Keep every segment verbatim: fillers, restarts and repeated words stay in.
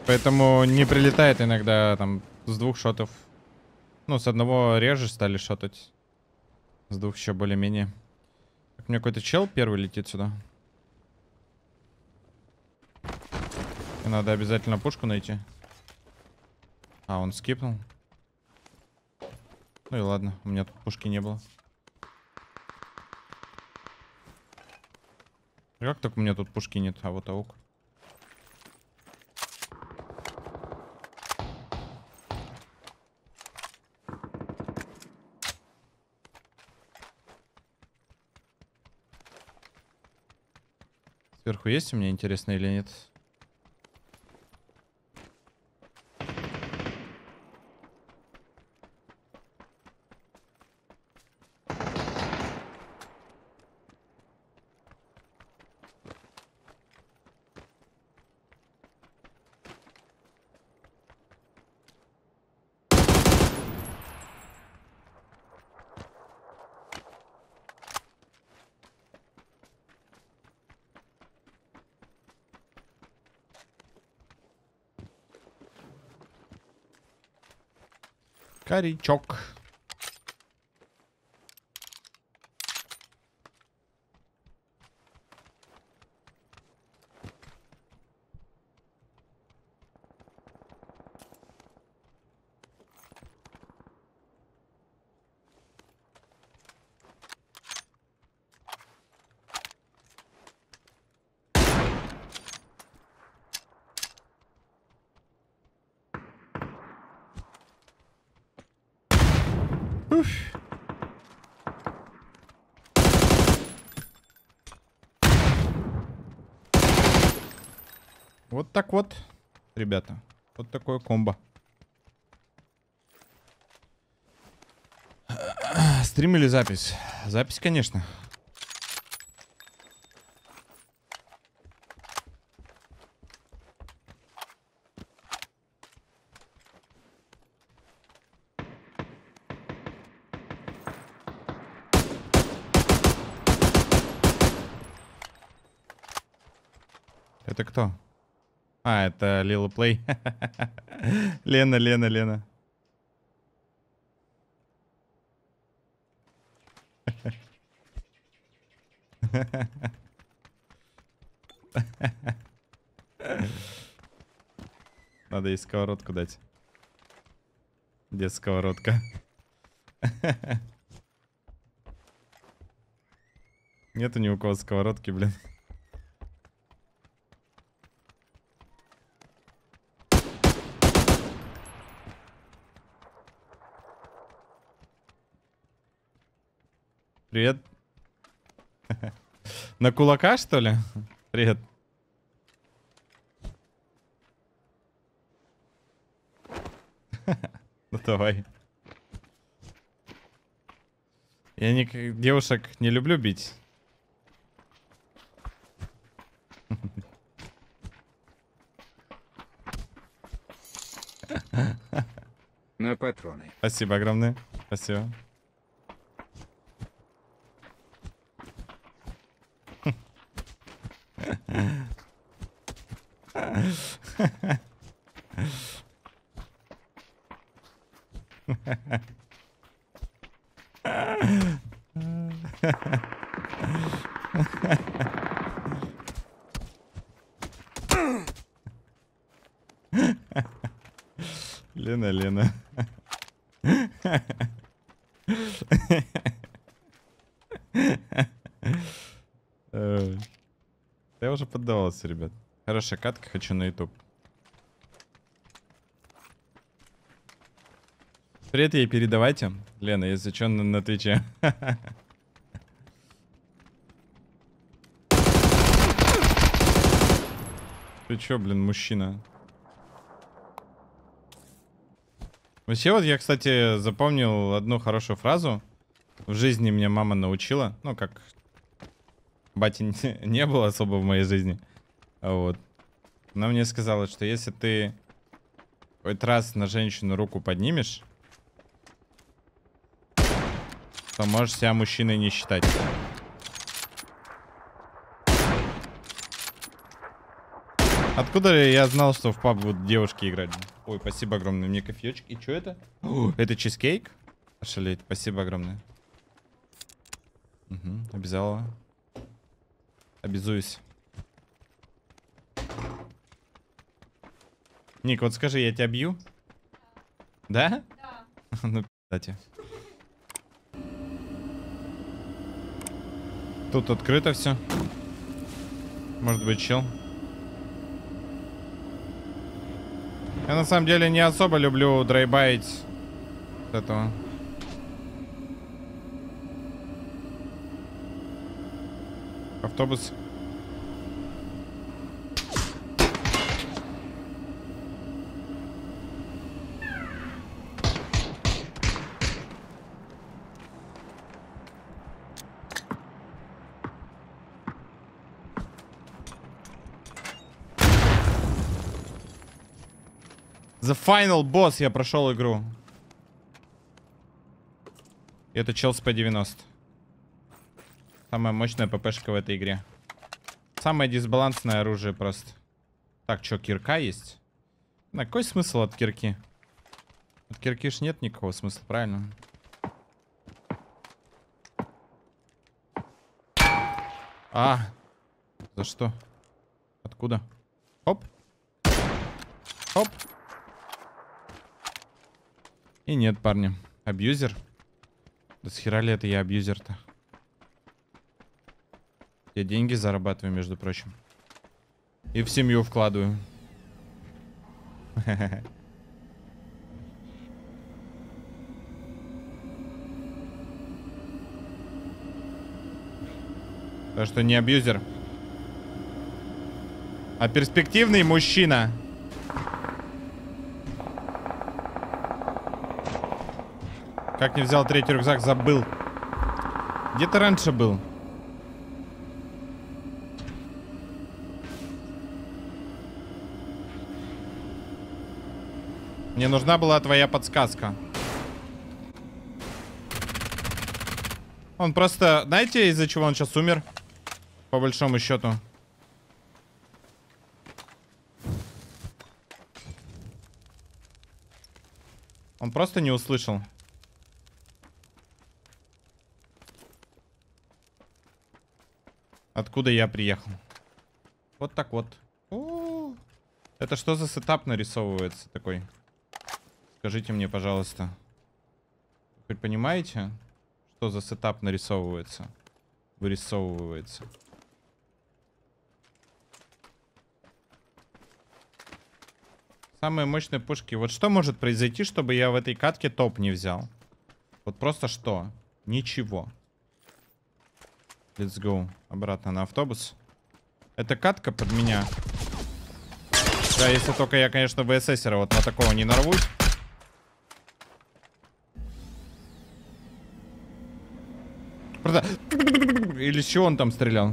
Поэтому не прилетает иногда там с двух шотов. Ну, с одного реже стали шотать. С двух еще более-менее. У меня какой-то чел первый летит сюда. И надо обязательно пушку найти. А, он скипнул. Ну и ладно, у меня тут пушки не было. Как так у меня тут пушки нет? А вот аук. Сверху есть у меня, интересно, или нет? Корячок. Уф. Вот так вот, ребята. Вот такое комбо. Стрим или запись? Запись, конечно. Это кто? А, это Лила Плей. Лена, Лена, Лена. Надо ей сковородку дать. Где сковородка? Нету ни у кого сковородки, блин. Привет. На кулака, что ли? Привет. Ну давай. Я не, девушек не люблю бить. На патроны. Спасибо огромное. Спасибо. Лена, Лена. Я уже поддавался, ребят. Хорошая катка, хочу на YouTube. Привет ей передавайте. Лена, если что, на, на Твиче. Ты чё, блин, мужчина? Вообще, вот я, кстати, запомнил одну хорошую фразу. В жизни меня мама научила. Ну, как... Бати не было особо в моей жизни. Вот. Она мне сказала, что если ты хоть раз на женщину руку поднимешь, то можешь себя мужчиной не считать. Откуда я знал, что в паб будут девушки играть? Ой, спасибо огромное. Мне кофеечек. И что это? О, это чизкейк? Ошалеть. Спасибо огромное. Угу, обязала. Обязуюсь. Ник, вот скажи, я тебя бью? Да? Да. Ну, кстати. Тут открыто все. Может быть, чел. Я на самом деле не особо люблю драйбайить этого. Автобус. The Final Boss, я прошел игру. Это чел с пэ девяносто. Самая мощная ППшка в этой игре. Самое дисбалансное оружие просто. Так, что, кирка есть? На какой смысл от кирки? От кирки ж нет никакого смысла, правильно? А, за что? Откуда? Хоп. Хоп. И нет, парни. Абьюзер? Да с хера ли это я абьюзер-то? Я деньги зарабатываю, между прочим. И в семью вкладываю. Так что не абьюзер, а перспективный мужчина. Как не взял третий рюкзак, забыл. Где ты раньше был? Мне нужна была твоя подсказка. Он просто... Знаете, из-за чего он сейчас умер? По большому счету. Он просто не услышал. Откуда я приехал. Вот так вот. О-о-о. Это что за сетап нарисовывается такой? Скажите мне, пожалуйста. Вы понимаете, что за сетап нарисовывается? Вырисовывается. Самые мощные пушки. Вот что может произойти, чтобы я в этой катке топ не взял? Вот просто что? Ничего. Let's go. Обратно на автобус. Это катка под меня. Да, если только я, конечно, ВССера вот на такого не нарвусь. Просто... Или с чего он там стрелял?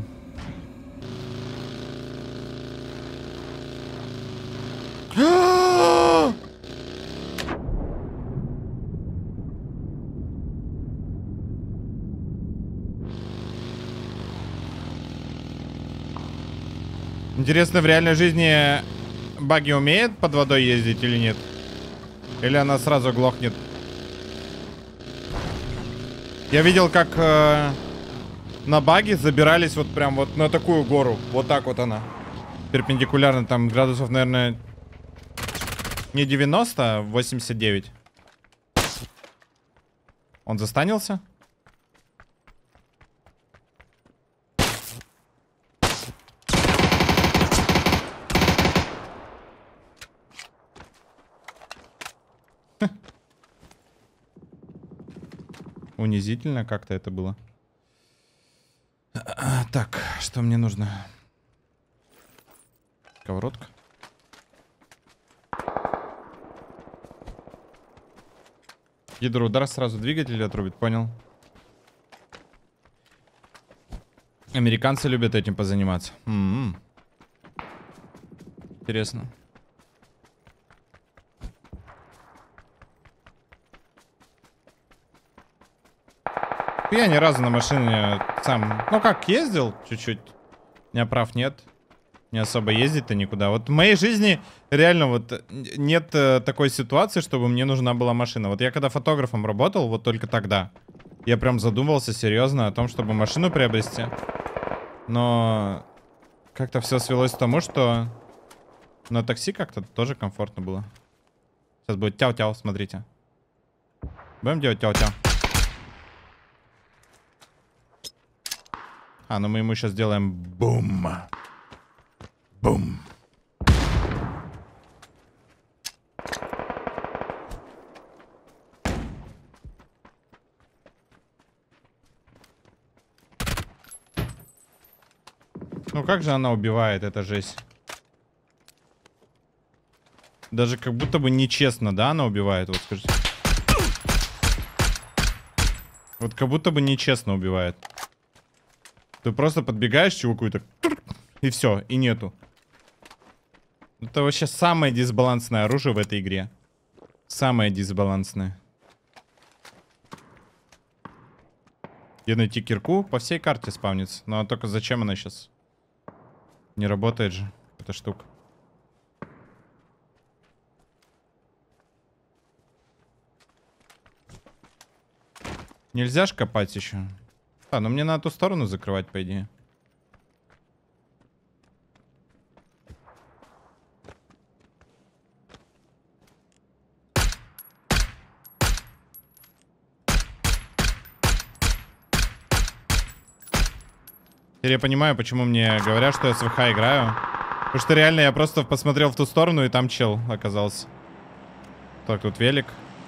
Интересно, в реальной жизни баги умеет под водой ездить или нет? Или она сразу глохнет? Я видел, как э, на баги забирались вот прям вот на такую гору. Вот так вот она. Перпендикулярно, там градусов, наверное, не девяносто, а восемьдесят девять. Он застанился? Унизительно как-то это было. Так, что мне нужно? Сковородка. Гидроудар сразу двигатель отрубит, понял? Американцы любят этим позаниматься. М-м-м. Интересно. Я ни разу на машине сам, ну как, ездил чуть-чуть. У меня прав нет. Не особо ездить-то никуда. Вот в моей жизни реально вот нет э, такой ситуации, чтобы мне нужна была машина. Вот я когда фотографом работал, вот только тогда я прям задумывался серьезно о том, чтобы машину приобрести. Но как-то все свелось к тому, что на такси как-то тоже комфортно было. Сейчас будет тяу-тяу, смотрите. Будем делать тяу-тяу. А, ну мы ему сейчас сделаем бум. Бум. Ну как же она убивает, это жесть. Даже как будто бы нечестно, да, она убивает, вот скажите. Вот как будто бы нечестно убивает. Ты просто подбегаешь чуваку и так... И все, и нету. Это вообще самое дисбалансное оружие в этой игре. Самое дисбалансное. Где найти кирку? По всей карте спавнится. Но только зачем она сейчас? Не работает же эта штука. Нельзя ж копать еще. А, ну мне надо ту сторону закрывать, по идее. Теперь я понимаю, почему мне говорят, что я с ВХ играю. Потому что реально я просто посмотрел в ту сторону, и там чел оказался. Так, тут велик.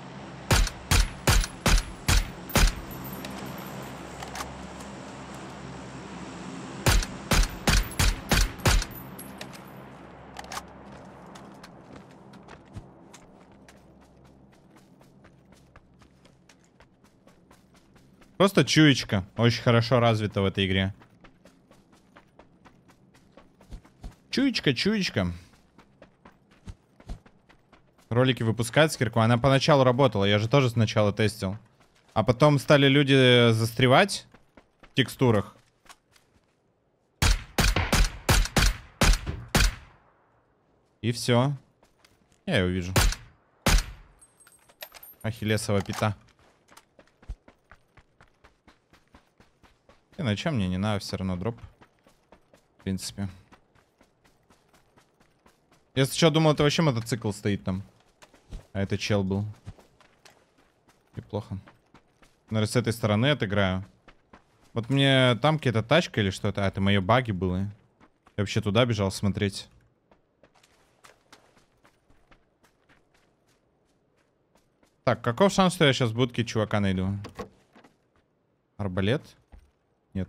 Просто чуечка. Очень хорошо развита в этой игре. Чуечка, чуечка. Ролики выпускают с кирку. Она поначалу работала. Я же тоже сначала тестил. А потом стали люди застревать в текстурах. И все. Я ее вижу. Ахиллесова пята. И на чем мне не надо, все равно дроп. В принципе. Я сначала думал, это вообще мотоцикл стоит там. А это чел был. Неплохо. Наверное, с этой стороны отыграю. Вот мне там какая-то тачка или что-то. А, это мои баги были. Я вообще туда бежал смотреть. Так, каков шанс, что я сейчас в будке чувака найду? Арбалет? Нет.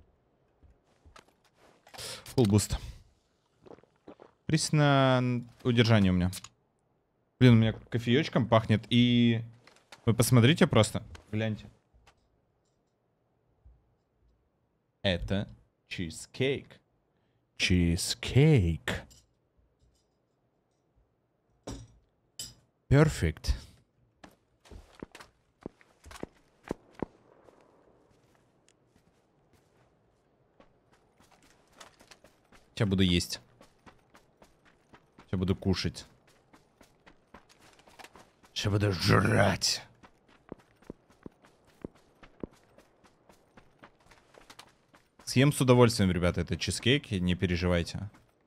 Фулл буст. Приз на удержание у меня. Блин, у меня кофеечком пахнет. И вы посмотрите просто. Гляньте. Это чизкейк. Чизкейк. Перфект. Сейчас буду есть. Сейчас буду кушать. Сейчас буду жрать. Съем с удовольствием, ребята, это чизкейк, не переживайте.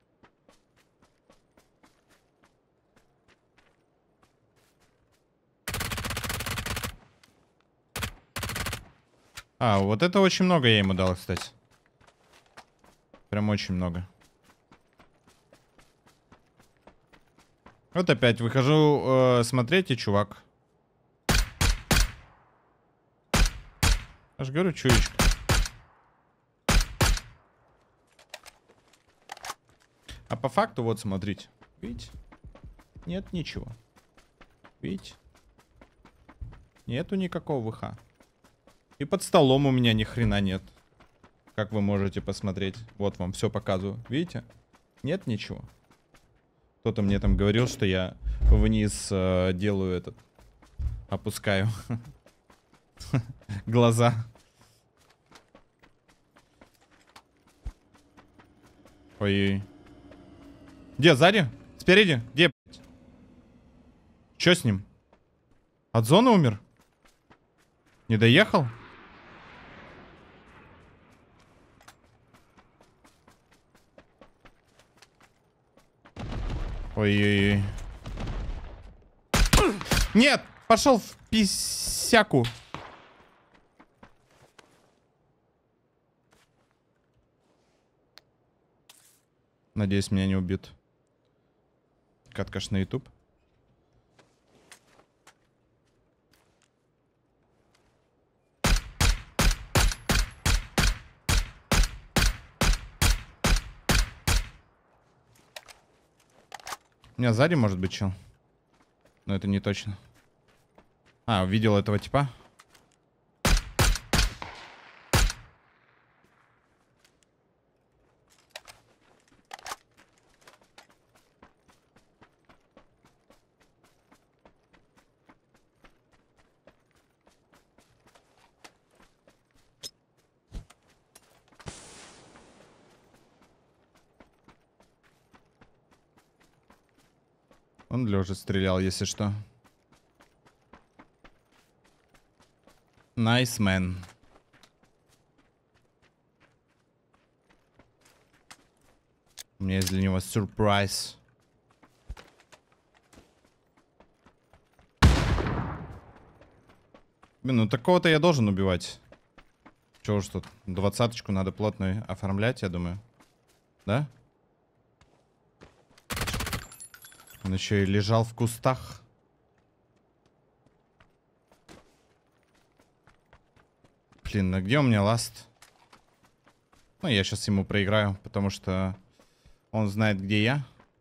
А, вот это очень много я ему дал, кстати. Прям очень много. Вот опять выхожу э, смотреть, и чувак. Аж говорю, чуечка. А по факту, вот смотрите. Видите? Нет ничего. Видите? Нету никакого ВХ. И под столом у меня ни хрена нет. Как вы можете посмотреть. Вот вам все показываю. Видите? Нет ничего. Кто-то мне там говорил, что я вниз э, делаю этот. Опускаю. Глаза. Ой-ой. Где, сзади? Спереди? Где? Что с ним? От зоны умер? Не доехал? Ой-ой-ой. Нет! Пошел в писяку. Надеюсь, меня не убьют. Каткаш на YouTube. У меня сзади может быть чел. Но это не точно. А, увидел этого типа. Он Лёжа стрелял, если что. Nice man. У меня есть для него сюрприз. Блин, ну такого-то я должен убивать. Чего уж тут? Двадцаточку надо плотно оформлять, я думаю. Да? Он еще и лежал в кустах. Блин, а где у меня ласт? Ну, я сейчас ему проиграю, потому что он знает, где я.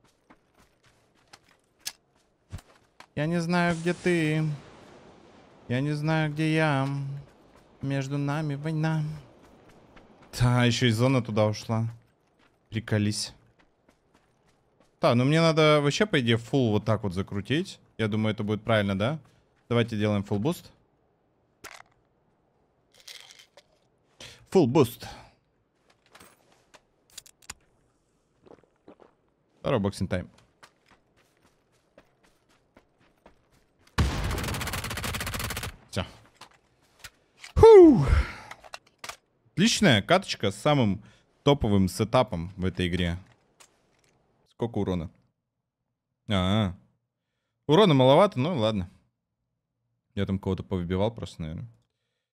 Я не знаю, где ты. Я не знаю, где я. Между нами война. Да, еще и зона туда ушла. Приколись. Да, ну мне надо вообще, по идее, фулл вот так вот закрутить. Я думаю, это будет правильно, да? Давайте делаем фулл буст. Фулл буст. Второй боксинг тайм. Все. Фу. Отличная каточка с самым топовым сетапом в этой игре. Сколько урона? А, -а, -а. Урона маловато, ну ладно. Я там кого-то повыбивал просто, наверное.